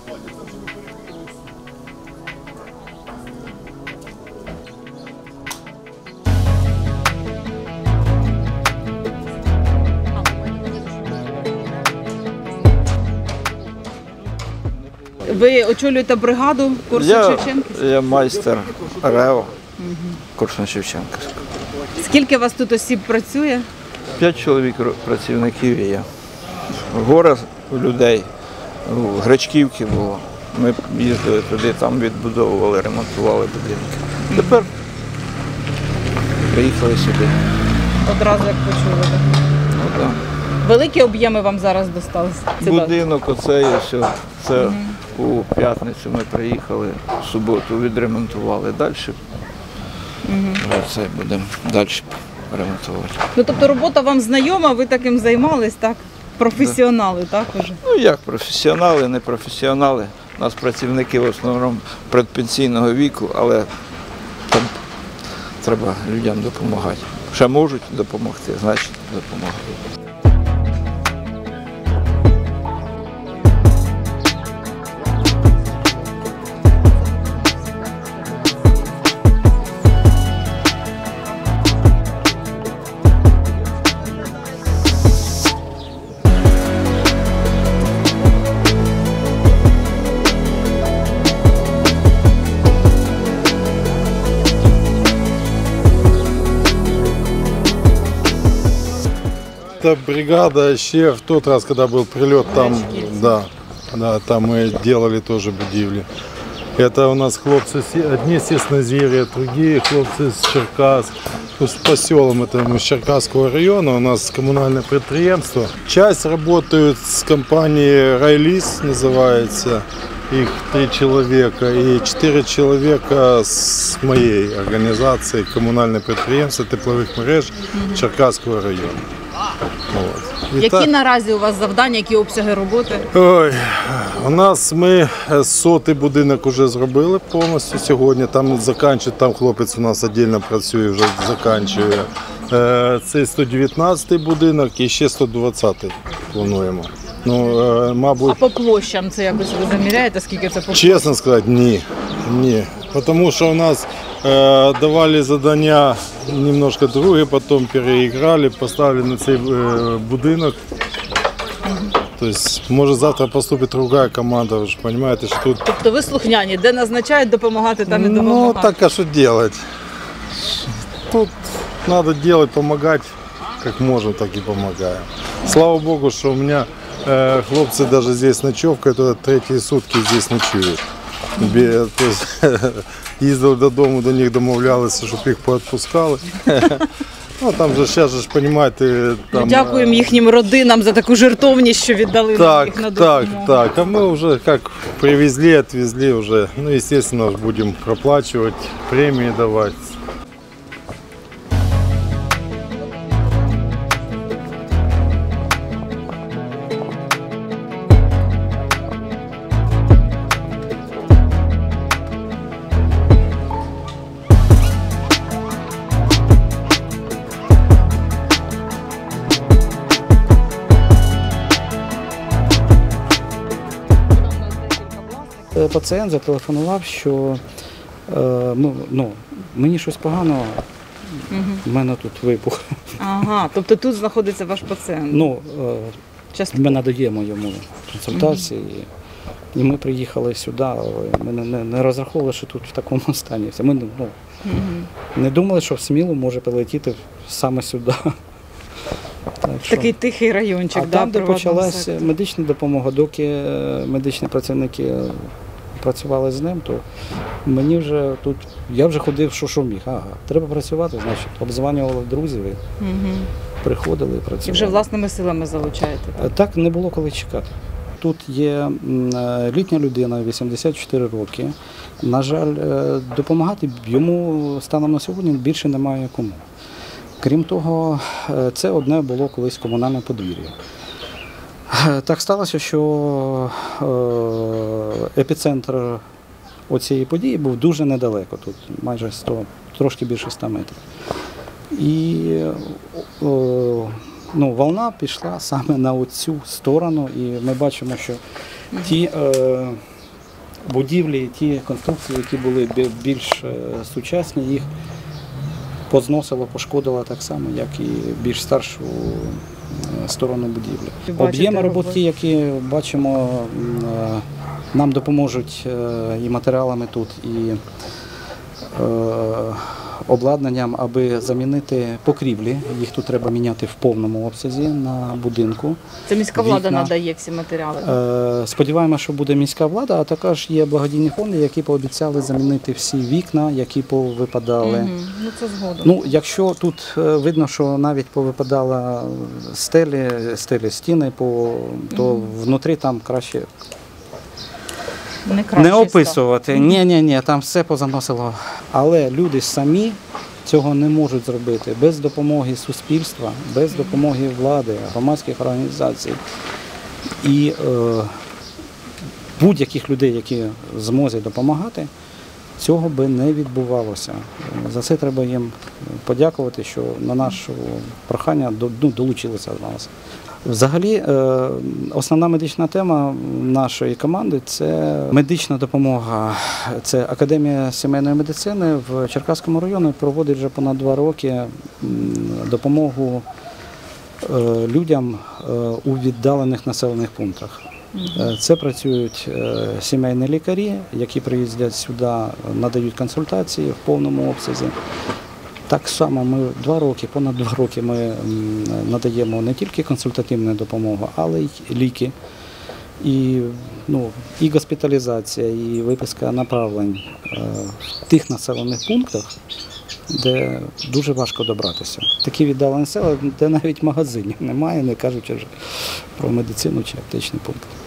Ви очолюєте бригаду Корсунь-Шевченківську? Я майстер РЕО Корсунь-Шевченківську. Скільки у вас тут осіб працює? 5 чоловік працівників є. Горе людей, Гречківки було. Ми їздили туди, там відбудовували, ремонтували будинки. Тепер приїхали сюди. Одразу як почули, так? Ну, да. Великі об'єми вам зараз досталися? Будинок оцей і все. Це у п'ятницю ми приїхали, в суботу відремонтували. Далі це будемо далі ремонтувати. Ну, тобто робота вам знайома, ви таким займались, так? Професіонали, так, уже? Ну як професіонали, не професіонали. У нас працівники в основному предпенсійного віку, але там треба людям допомагати. Ще можуть допомогти, значить допомагають. Эта бригада еще в тот раз, когда был прилет, там, там мы делали тоже будивли. Это у нас хлопцы, одни с Яснозерья, другие хлопцы с Черкас. По селам, это мы с Черкасского района, у нас коммунальное предприятие. Часть работают с компанией «Райлис», называется, их 3 человека, и 4 человека с моей организации, коммунальное предприятие тепловых мереж Черкасского района. От. Які наразі у вас завдання, які обсяги роботи? Ой, у нас ми 100-й будинок вже зробили повністю сьогодні. Там закінчує, там хлопець у нас віддільно працює, вже закінчує. Це 119-й будинок і ще 120-й плануємо. Ну, мабуть, а по площам це якось ви заміряєте, скільки це по площам? Чесно сказати, ні. Тому що у нас давали задання немножко друге, потім переіграли, поставили на цей будинок. Тобто, може завтра поступить друга команда, ви ж розумієте, що тут... Тобто ви слухняні, де назначають допомагати, там і допомагати? Ну, так, а що робити? Тут треба робити, допомагати, як можемо, так і допомагаємо. Слава Богу, що у мене хлопці навіть здесь ночовка, то 3-ті сутки здесь ночують. Їздили додому, до них домовлялися, щоб їх поотпускали. Ну, там же зараз ж, розумієте... Дякуємо їхнім родинам за таку жертовність, що віддали їх на допомогу. Так. А ми вже як привезли, відвезли вже. Ну, звісно, будемо проплачувати, премії давати. Пацієнт зателефонував, що мені щось погано, в мене тут вибух. Ага, тобто тут знаходиться ваш пацієнт? Ми надаємо йому консультації, і ми приїхали сюди, але ми не розраховували, що тут в такому стані. Ми не думали, що в Смілу може прилетіти саме сюди. Такий тихий райончик, а там, де почалася медична допомога, доки медичні працівники працювали з ним, то мені вже тут, я вже ходив, що міг. Треба працювати, значить, обзванювали друзів, приходили і працювали. І вже власними силами залучаєте? Так, не було коли чекати. Тут є літня людина, 84 роки. На жаль, допомагати йому станом на сьогодні більше немає кому. Крім того, це одне було колись комунальне подвір'я. Так сталося, що епіцентр цієї події був дуже недалеко, тут майже 100, трошки більше 100 метрів. І волна пішла саме на цю сторону, і ми бачимо, що Ті будівлі, ті конструкції, які були більш сучасні, їх позносило, пошкодило так само, як і більш старшу сторону будівлі. Бачите, Об'єми робот, роботи. ті, які бачимо, нам допоможуть і матеріалами тут, і обладнанням, аби замінити покрівлі. Їх тут треба міняти в повному обсязі на будинку. Це міська влада Вікна. надає всі матеріали. Сподіваємося, що буде міська влада, а також є благодійні фонди, які пообіцяли замінити всі вікна, які повипадали. Мгм. Ну це згодом. Ну, якщо тут видно, що навіть повипадала стелі, стіни, то внутрі там краще не краще не описувати. Ні, там все позаносило. Але люди самі цього не можуть зробити без допомоги суспільства, без допомоги влади, громадських організацій і будь-яких людей, які в змозі допомагати, цього би не відбувалося. За це треба їм подякувати, що на наше прохання долучилися до нас. Взагалі, основна медична тема нашої команди – це медична допомога. Це Академія сімейної медицини в Черкаському районі проводить вже понад 2 роки допомогу людям у віддалених населених пунктах. Це працюють сімейні лікарі, які приїздять сюди, надають консультації в повному обсязі. Так само ми понад 2 роки ми надаємо не тільки консультативну допомогу, але й ліки, і госпіталізація, і виписка направлень в тих населених пунктах, де дуже важко добратися. Такі віддалені села, де навіть магазинів немає, не кажучи вже про медицину чи аптечний пункт.